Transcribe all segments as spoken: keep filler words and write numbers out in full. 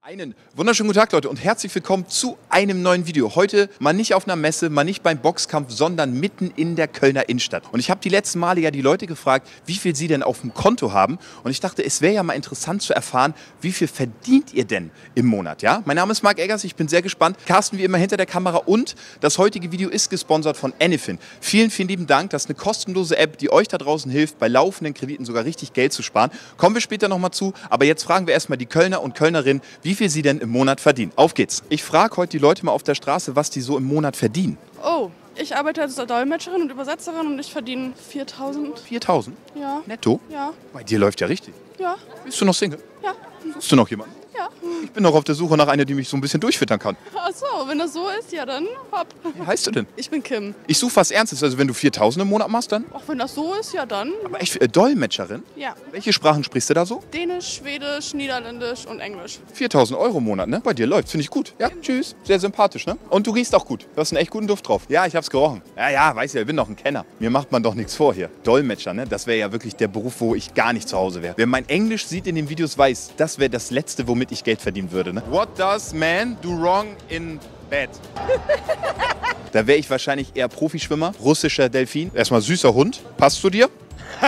Einen wunderschönen guten Tag, Leute, und herzlich willkommen zu einem neuen Video. Heute mal nicht auf einer Messe, mal nicht beim Boxkampf, sondern mitten in der Kölner Innenstadt. Und ich habe die letzten Male ja die Leute gefragt, wie viel sie denn auf dem Konto haben. Und ich dachte, es wäre ja mal interessant zu erfahren, wie viel verdient ihr denn im Monat, ja? Mein Name ist Marc Eggers, ich bin sehr gespannt. Carsten wie immer hinter der Kamera und das heutige Video ist gesponsert von Anyfin. Vielen, vielen lieben Dank. Das ist eine kostenlose App, die euch da draußen hilft, bei laufenden Krediten sogar richtig Geld zu sparen. Kommen wir später nochmal zu. Aber jetzt fragen wir erstmal die Kölner und Kölnerinnen, wie viel sie denn im Monat verdienen. Auf geht's. Ich frage heute die Leute mal auf der Straße, was die so im Monat verdienen. Oh, ich arbeite als Dolmetscherin und Übersetzerin und ich verdiene viertausend. viertausend? Ja. Netto? Ja. Bei dir läuft ja richtig. Ja. Bist du noch Single? Ja. Suchst du noch jemanden? Ja. Ich bin noch auf der Suche nach einer, die mich so ein bisschen durchfüttern kann. Ach so, wenn das so ist, ja dann hopp. Wie heißt du denn? Ich bin Kim. Ich suche was Ernstes. Also wenn du viertausend im Monat machst, dann? Auch wenn das so ist, ja dann. Aber echt, äh, Dolmetscherin? Ja. Welche Sprachen sprichst du da so? Dänisch, Schwedisch, Niederländisch und Englisch. viertausend Euro im Monat, ne? Bei dir läuft, finde ich gut. Ja, tschüss. Sehr sympathisch, ne? Und du riechst auch gut. Du hast einen echt guten Duft drauf. Ja, ich hab's gerochen. Ja, ja, weiß ja, ich bin doch ein Kenner. Mir macht man doch nichts vor hier. Dolmetscher, ne? Das wäre ja wirklich der Beruf, wo ich gar nicht zu Hause wäre. Wer mein Englisch sieht in den Videos, weiß, das wäre das Letzte, womit ich Geld verdienen würde, ne? What does man do wrong in bed? Da wäre ich wahrscheinlich eher Profischwimmer, russischer Delfin. Erstmal süßer Hund. Passt zu dir?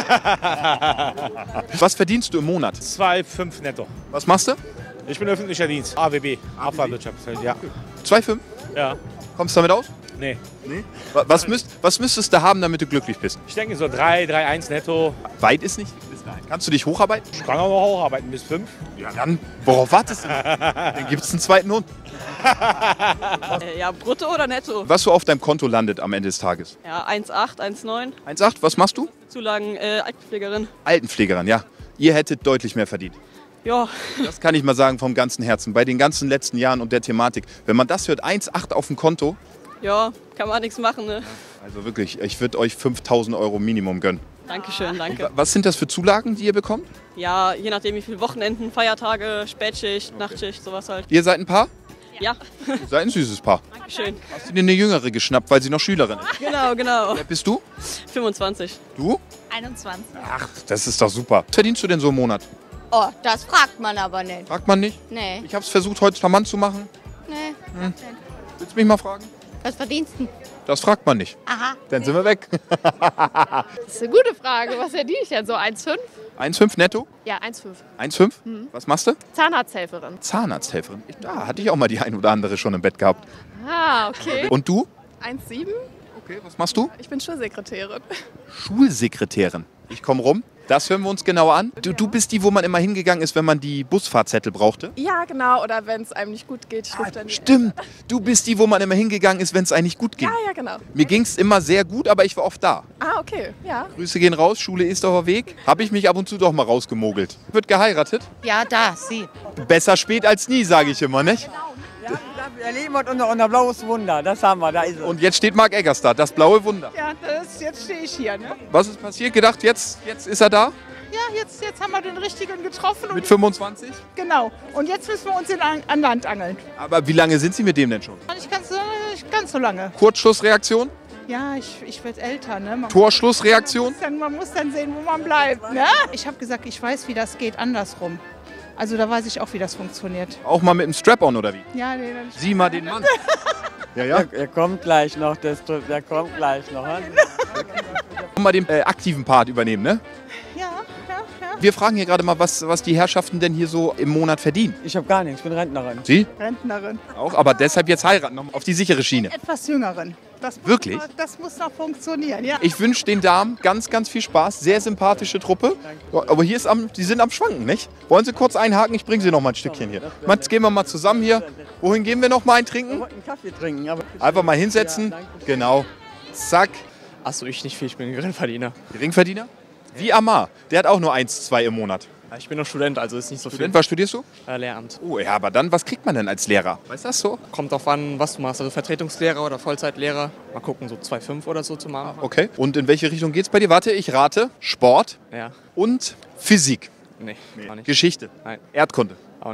Was verdienst du im Monat? zwei Komma fünf netto. Was machst du? Ich bin öffentlicher Dienst. A W B. Abfallwirtschaft. Ja. zwei Komma fünf? Ja. Kommst du damit aus? Nee. Nee. Was, müsst, was müsstest du haben, damit du glücklich bist? Ich denke so drei, drei Komma eins netto. Weit ist nicht. Kannst du dich hocharbeiten? Ich kann auch noch hocharbeiten bis fünf. Ja, dann, worauf wartest du? Dann gibt es einen zweiten Hund. Äh, ja, brutto oder netto? Was so auf deinem Konto landet am Ende des Tages? Ja, eins Komma acht, eins Komma neun. eins Komma acht, was machst du? Zulagen, äh, Altenpflegerin. Altenpflegerin, ja. Ihr hättet deutlich mehr verdient. Ja. Das kann ich mal sagen vom ganzen Herzen. Bei den ganzen letzten Jahren und der Thematik. Wenn man das hört, eins Komma acht auf dem Konto. Ja, kann man nichts machen, ne? Also wirklich, ich würde euch fünftausend Euro Minimum gönnen. Dankeschön, danke. Was sind das für Zulagen, die ihr bekommt? Ja, je nachdem wie viele Wochenenden, Feiertage, Spätschicht, okay. Nachtschicht, sowas halt. Ihr seid ein Paar? Ja. Ihr seid ein süßes Paar. Dankeschön. Hast du dir eine Jüngere geschnappt, weil sie noch Schülerin ist? Genau, genau. Wer bist du? fünfundzwanzig. Du? einundzwanzig. Ach, das ist doch super. Was verdienst du denn so im Monat? Oh, das fragt man aber nicht. Fragt man nicht? Nee. Ich habe es versucht, heute charmant zu machen. Nee. Hm. Willst du mich mal fragen? Was verdienst du? Das fragt man nicht. Aha. Dann sind wir weg. Das ist eine gute Frage. Was verdiene ich denn so? eins Komma fünf? eins Komma fünf netto? Ja, eins Komma fünf. eins Komma fünf? Mhm. Was machst du? Zahnarzthelferin. Zahnarzthelferin. Da hatte ich auch mal die ein oder andere schon im Bett gehabt. Ah, okay. Und du? eins Komma sieben? Okay, was machst du? Ich bin Schulsekretärin. Schulsekretärin. Ich komme rum. Das hören wir uns genauer an. Du, du bist die, wo man immer hingegangen ist, wenn man die Busfahrzettel brauchte? Ja, genau. Oder wenn es einem nicht gut geht. Ich rufe dann die Stimmt. Du bist die, wo man immer hingegangen ist, wenn es eigentlich gut ging. Ja, ja, genau. Mir ging es immer sehr gut, aber ich war oft da. Ah, okay. Ja. Grüße gehen raus, Schule ist auf der Weg. Habe ich mich ab und zu doch mal rausgemogelt. Wird geheiratet? Ja, da, sie. Besser spät als nie, sage ich immer, nicht? Ja, wir erleben heute unser, unser blaues Wunder. Das haben wir, da ist es. Und jetzt steht Marc Eggers da, das blaue Wunder. Ja, das, jetzt stehe ich hier. Ne? Was ist passiert? Gedacht, jetzt, jetzt ist er da? Ja, jetzt, jetzt haben wir den richtigen getroffen. Mit fünfundzwanzig? Genau. Und jetzt müssen wir uns in, an Land angeln. Aber wie lange sind Sie mit dem denn schon? Nicht ganz, so- nicht ganz so lange. Kurzschlussreaktion? Ja, ich, ich werde älter. Ne? Man, Torschlussreaktion? muss dann, man muss dann sehen, wo man bleibt. Ne? Ich habe gesagt, ich weiß, wie das geht andersrum. Also da weiß ich auch, wie das funktioniert. Auch mal mit dem Strap-on oder wie? Ja, nee, dann Sieh mal den Mann. Ja, ja. Er, er kommt gleich noch, der, Strip, der kommt gleich noch. Hein? Mal den äh, aktiven Part übernehmen, ne? ja, ja, ja. Wir fragen hier gerade mal, was, was die Herrschaften denn hier so im Monat verdienen. Ich habe gar nichts, ich bin Rentnerin. Sie? Rentnerin. Auch, aber deshalb jetzt heiraten, noch auf die sichere Schiene. Etwas jüngeren. Das muss Wirklich? Noch, das muss noch funktionieren, ja. Ich wünsche den Damen ganz, ganz viel Spaß. Sehr sympathische Truppe. Ja, aber hier ist am, die sind am Schwanken, nicht? Wollen Sie kurz einhaken? Ich bringe Sie noch mal ein Stückchen hier. Jetzt gehen wir mal zusammen hier. Wohin gehen wir noch mal ein Wir Trinken? wollten einen Kaffee trinken. Aber Einfach mal hinsetzen. Ja, danke. Genau. Zack. Achso, ich nicht viel, ich bin Geringverdiener. Geringverdiener? Wie Amar. Der hat auch nur eins, zwei im Monat. Ich bin noch Student, also ist nicht so Student, was studierst du? viel. Äh, Lehramt. Oh ja, aber dann, was kriegt man denn als Lehrer? Weißt du das so? Kommt drauf an, was du machst. Also Vertretungslehrer oder Vollzeitlehrer. Mal gucken, so zwei Komma fünf oder so zu machen. Okay. Und in welche Richtung geht's bei dir? Warte, ich rate. Sport Ja, und Physik. nee, auch nicht. Geschichte. Nein. Erdkunde. Auch nicht.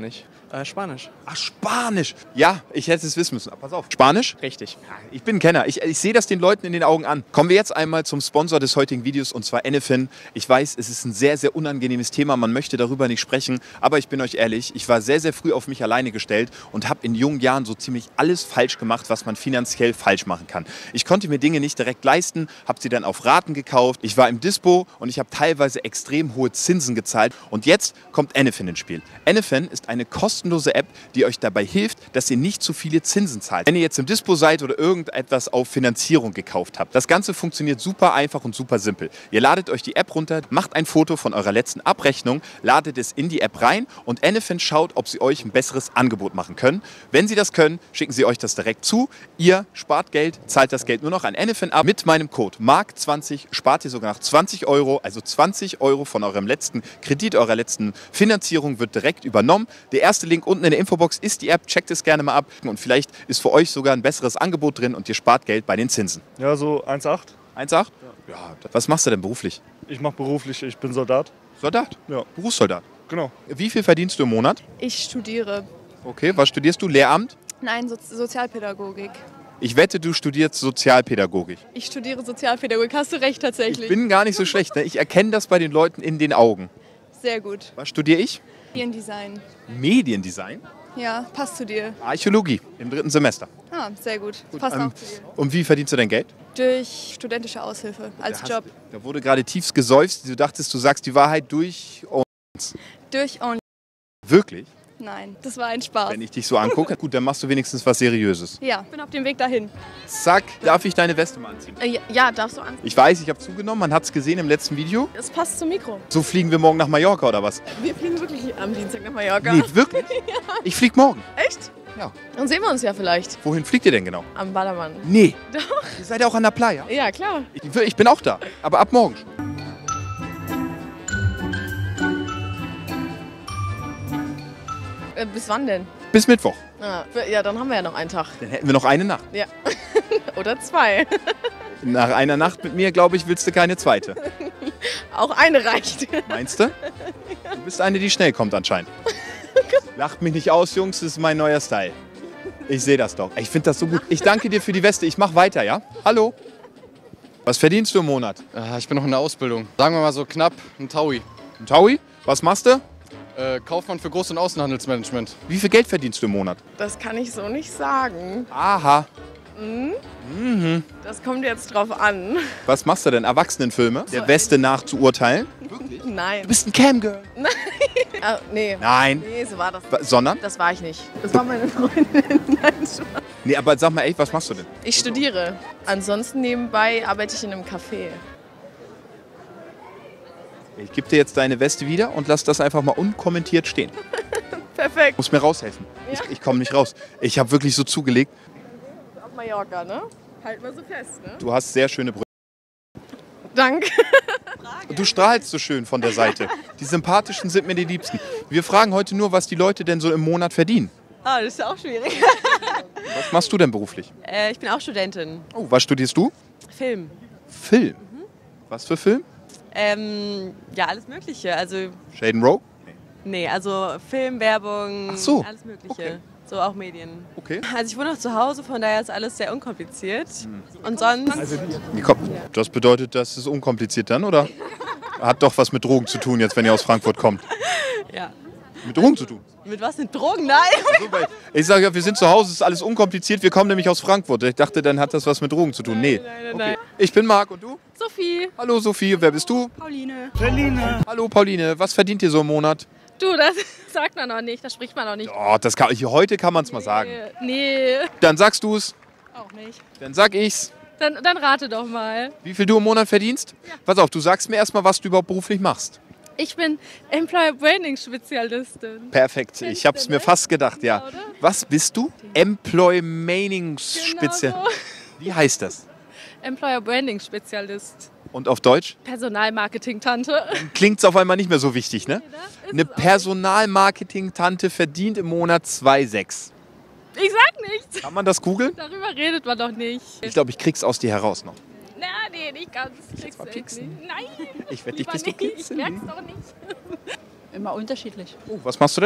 Äh, Spanisch. Ach, Spanisch. Ja, ich hätte es wissen müssen. Aber pass auf. Spanisch? Richtig. Ja, ich bin ein Kenner. Ich, ich sehe das den Leuten in den Augen an. Kommen wir jetzt einmal zum Sponsor des heutigen Videos, und zwar Anyfin. Ich weiß, es ist ein sehr, sehr unangenehmes Thema. Man möchte darüber nicht sprechen. Aber ich bin euch ehrlich, ich war sehr, sehr früh auf mich alleine gestellt und habe in jungen Jahren so ziemlich alles falsch gemacht, was man finanziell falsch machen kann. Ich konnte mir Dinge nicht direkt leisten, habe sie dann auf Raten gekauft. Ich war im Dispo und ich habe teilweise extrem hohe Zinsen gezahlt. Und jetzt kommt Anyfin ins Spiel. Anyfin ist eine kostenlose App, die euch dabei hilft, dass ihr nicht zu viele Zinsen zahlt, wenn ihr jetzt im Dispo seid oder irgendetwas auf Finanzierung gekauft habt. Das Ganze funktioniert super einfach und super simpel. Ihr ladet euch die App runter, macht ein Foto von eurer letzten Abrechnung, ladet es in die App rein und Anyfin schaut, ob sie euch ein besseres Angebot machen können. Wenn sie das können, schicken sie euch das direkt zu. Ihr spart Geld, zahlt das Geld nur noch an Anyfin ab. Mit meinem Code mark zwanzig spart ihr sogar noch zwanzig Euro, also zwanzig Euro von eurem letzten Kredit, eurer letzten Finanzierung wird direkt übernommen. Der erste Link unten in der Infobox ist die App, checkt es gerne mal ab und vielleicht ist für euch sogar ein besseres Angebot drin und ihr spart Geld bei den Zinsen. Ja, so eins Komma acht. eins Komma acht? Ja. Ja. Was machst du denn beruflich? Ich mache beruflich, ich bin Soldat. Soldat? Ja. Berufssoldat? Genau. Wie viel verdienst du im Monat? Ich studiere. Okay, was studierst du? Lehramt? Nein, so Sozialpädagogik. Ich wette, du studierst Sozialpädagogik. Ich studiere Sozialpädagogik. Hast du recht, tatsächlich. Ich bin gar nicht so schlecht. Ne? Ich erkenne das bei den Leuten in den Augen. Sehr gut. Was studiere ich? Mediendesign. Mediendesign? Ja, passt zu dir. Archäologie im dritten Semester. Ah, sehr gut. Passt ähm, auch zu dir. Und wie verdienst du dein Geld? Durch studentische Aushilfe als Da hast- Job. Da wurde gerade tiefst geseufzt. Du dachtest, du sagst die Wahrheit durch uns. Durch und Wirklich? nein, das war ein Spaß. Wenn ich dich so angucke, gut, dann machst du wenigstens was Seriöses. Ja, bin auf dem Weg dahin. Zack, darf ich deine Weste mal anziehen? Äh, ja, ja, darfst du an. Ich weiß, ich habe zugenommen, man hat es gesehen im letzten Video. Es passt zum Mikro. So fliegen wir morgen nach Mallorca oder was? Wir fliegen wirklich am Dienstag nach Mallorca. Nee, wirklich? Ich flieg morgen. Echt? Ja. Dann sehen wir uns ja vielleicht. Wohin fliegt ihr denn genau? Am Ballermann. Nee. Doch. Ihr seid ja auch an der Playa. Ja, klar. Ich, ich bin auch da, aber ab morgen schon. Äh, bis wann denn? Bis Mittwoch. Ah, ja, dann haben wir ja noch einen Tag. Dann hätten wir noch eine Nacht. Ja. Oder zwei. Nach einer Nacht mit mir, glaube ich, willst du keine zweite. Auch eine reicht. Meinst du? Du bist eine, die schnell kommt anscheinend. Lacht mich nicht aus, Jungs, das ist mein neuer Style. Ich sehe das doch. Ich finde das so gut. Ich danke dir für die Weste. Ich mache weiter, ja? Hallo? Was verdienst du im Monat? Äh, ich bin noch in der Ausbildung. Sagen wir mal so knapp ein Taui. Ein Taui? Was machst du? Äh, Kaufmann für Groß- und Außenhandelsmanagement. Wie viel Geld verdienst du im Monat? Das kann ich so nicht sagen. Aha. Mhm. Mhm. Das kommt jetzt drauf an. Was machst du denn? Erwachsenenfilme? Der Weste nach zu urteilen? Nein. Du bist ein Camgirl. Nein. Ah, nee. Nein. Nee, so war das. Wa- Sondern? Das war ich nicht. Das war meine Freundin. Nein, Spaß. Nee, aber sag mal echt, was machst du denn? Ich studiere. Ansonsten nebenbei arbeite ich in einem Café. Ich gebe dir jetzt deine Weste wieder und lass das einfach mal unkommentiert stehen. Perfekt. Muss mir raushelfen. Ich, ich komme nicht raus. Ich habe wirklich so zugelegt. Auf Mallorca, ne? Halt mal so fest, ne? Du hast sehr schöne Brüste. Danke. Du strahlst so schön von der Seite. Die sympathischen sind mir die liebsten. Wir fragen heute nur, was die Leute denn so im Monat verdienen. Ah, das ist ja auch schwierig. Was machst du denn beruflich? Äh, ich bin auch Studentin. Oh, was studierst du? Film. Film. Was für Film? Ähm, ja, alles Mögliche. Also, Shaden Row? nee, also Film, Werbung, Ach so. alles Mögliche. Okay. So auch Medien. Okay. Also ich wohne noch zu Hause, von daher ist alles sehr unkompliziert. Und sonst... Wie kommt- Das bedeutet, das ist unkompliziert dann, oder? Hat doch was mit Drogen zu tun, jetzt wenn ihr aus Frankfurt kommt. Ja. Mit Drogen zu tun? Mit was? Mit Drogen? Nein! So, weil ich sage ja, wir sind zu Hause, es ist alles unkompliziert, wir kommen nämlich aus Frankfurt. Ich dachte, dann hat das was mit Drogen zu tun. Nee. Nein, nein, Okay. nein. Ich bin Marc und du? Sophie. Hallo Sophie, wer bist du? Pauline. Hallo Pauline, was verdient ihr so im Monat? Du, das sagt man noch nicht, das spricht man noch nicht. Oh, das kann, hier, heute kann man es mal sagen. Nee, Dann sagst du es, auch nicht. dann sag ich's. Dann, dann rate doch mal. Wie viel du im Monat verdienst? Pass auf, du sagst mir erstmal, was du überhaupt beruflich machst. Ich bin Employer Branding Spezialistin. Perfekt, ich hab's mir fast gedacht, ja. Genau, oder? Was bist du? Employmaning Spezial. Genau so. Wie heißt das? Employer Branding Spezialist. Und auf Deutsch? Personalmarketing-Tante. Klingt's auf einmal nicht mehr so wichtig, ne? Ist Eine es auch. Personalmarketing-Tante verdient im Monat zwei Komma sechs. Ich sag nichts. Kann man das googeln? Darüber redet man doch nicht. Ich glaube, ich krieg's aus dir heraus noch. Na, nee, nicht ganz. Kriegst mal du echt pieksen. nicht. Nein. Ich werd dich lieber bis du nicht. Ich kitzeln. merk's doch nicht. Immer unterschiedlich. Oh, was machst du denn?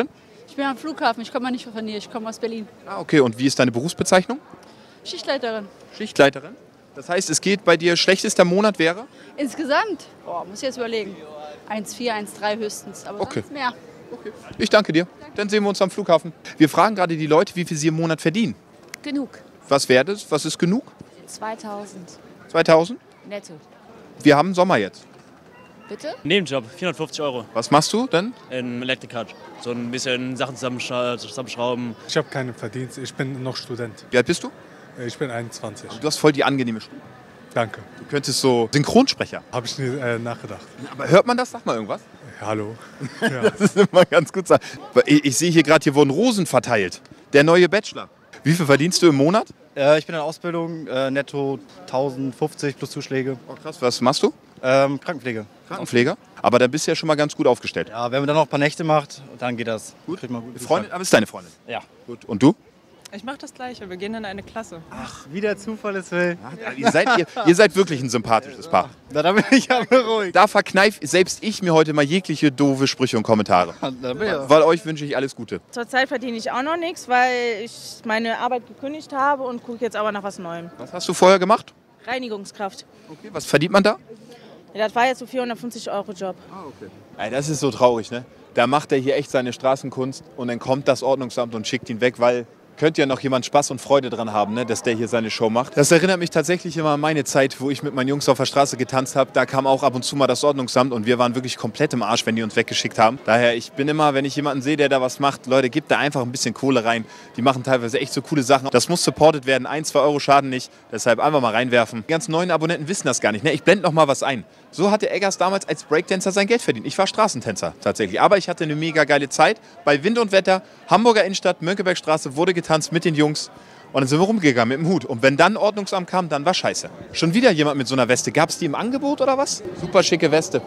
Ich bin am Flughafen, ich komme mal nicht von hier, ich komme aus Berlin. Ah, okay. Und wie ist deine Berufsbezeichnung? Schichtleiterin. Schichtleiterin. Das heißt, es geht bei dir, schlechtester Monat wäre? Insgesamt? Boah, muss ich jetzt überlegen. eins Komma vier, eins Komma drei höchstens, aber Okay. sonst mehr. Ich danke dir. Dann sehen wir uns am Flughafen. Wir fragen gerade die Leute, wie viel sie im Monat verdienen. Genug. Was wäre das? Was ist genug? zweitausend. zweitausend? Netto. Wir haben Sommer jetzt. Bitte? Nebenjob, vierhundertfünfzig Euro. Was machst du denn? In Elektriker. So ein bisschen Sachen zusammenschra zusammenschrauben. Ich habe keinen Verdienst, ich bin noch Student. Wie alt bist du? Ich bin einundzwanzig. Du hast voll die angenehme Stimme. Danke. Du könntest so Synchronsprecher. Habe ich nie äh, nachgedacht. Aber hört man das? Sag mal irgendwas. Hallo. Das ist immer ganz gut. Ich, ich sehe hier gerade, hier wurden Rosen verteilt. Der neue Bachelor. Wie viel verdienst du im Monat? Äh, ich bin in der Ausbildung, äh, netto tausendfünfzig plus Zuschläge. Oh, krass. Was machst du? Ähm, Krankenpflege. Krankenpfleger? Aber da bist du ja schon mal ganz gut aufgestellt. Ja, wenn man dann noch ein paar Nächte macht, dann geht das. Gut. Kriegt man gut Freundin, aber ist deine Freundin? Ja. Gut. Und du? Ich mache das Gleiche, wir gehen in eine Klasse. Ach, wie der Zufall es will. Ja, ihr, seid, ihr, ihr seid wirklich ein sympathisches Paar. Na, da bin ich ja beruhigt. Da verkneife selbst ich mir heute mal jegliche doofe Sprüche und Kommentare. Da bin ich ja. Weil euch wünsche ich alles Gute. Zurzeit verdiene ich auch noch nichts, weil ich meine Arbeit gekündigt habe und gucke jetzt aber nach was Neuem. Was hast du vorher gemacht? Reinigungskraft. Okay, was verdient man da? Ja, das war jetzt so vierhundertfünfzig Euro Job. Ah, okay. Ey, das ist so traurig, ne? Da macht er hier echt seine Straßenkunst und dann kommt das Ordnungsamt und schickt ihn weg, weil könnte ja noch jemand Spaß und Freude dran haben, ne, dass der hier seine Show macht. Das erinnert mich tatsächlich immer an meine Zeit, wo ich mit meinen Jungs auf der Straße getanzt habe. Da kam auch ab und zu mal das Ordnungsamt und wir waren wirklich komplett im Arsch, wenn die uns weggeschickt haben. Daher, ich bin immer, wenn ich jemanden sehe, der da was macht, Leute, gebt da einfach ein bisschen Kohle rein. Die machen teilweise echt so coole Sachen. Das muss supported werden. Ein, zwei Euro schaden nicht. Deshalb einfach mal reinwerfen. Die ganzen neuen Abonnenten wissen das gar nicht. Ne? Ich blende noch mal was ein. So hatte Eggers damals als Breakdancer sein Geld verdient. Ich war Straßentänzer tatsächlich. Aber ich hatte eine mega geile Zeit. Bei Wind und Wetter, Hamburger Innenstadt, Mönckebergstraße, wurde getanzt mit den Jungs. Und dann sind wir rumgegangen mit dem Hut. Und wenn dann Ordnungsamt kam, dann war scheiße. Schon wieder jemand mit so einer Weste. Gab es die im Angebot oder was? Super schicke Weste.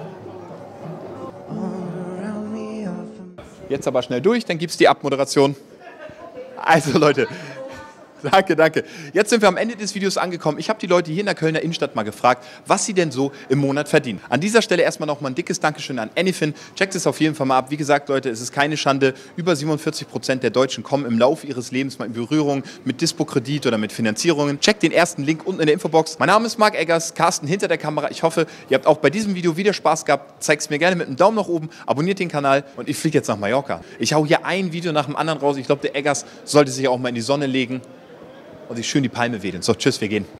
Jetzt aber schnell durch, dann gibt es die Abmoderation. Also Leute, danke, danke. Jetzt sind wir am Ende des Videos angekommen. Ich habe die Leute hier in der Kölner Innenstadt mal gefragt, was sie denn so im Monat verdienen. An dieser Stelle erstmal noch mal ein dickes Dankeschön an Anyfin. Checkt es auf jeden Fall mal ab. Wie gesagt, Leute, es ist keine Schande. Über siebenundvierzig Prozent der Deutschen kommen im Laufe ihres Lebens mal in Berührung mit Dispo-Kredit oder mit Finanzierungen. Checkt den ersten Link unten in der Infobox. Mein Name ist Marc Eggers, Carsten hinter der Kamera. Ich hoffe, ihr habt auch bei diesem Video wieder Spaß gehabt. Zeigt es mir gerne mit einem Daumen nach oben, abonniert den Kanal und ich fliege jetzt nach Mallorca. Ich hau hier ein Video nach dem anderen raus. Ich glaube, der Eggers sollte sich auch mal in die Sonne legen und sich schön die Palme wedeln. So, tschüss, wir gehen.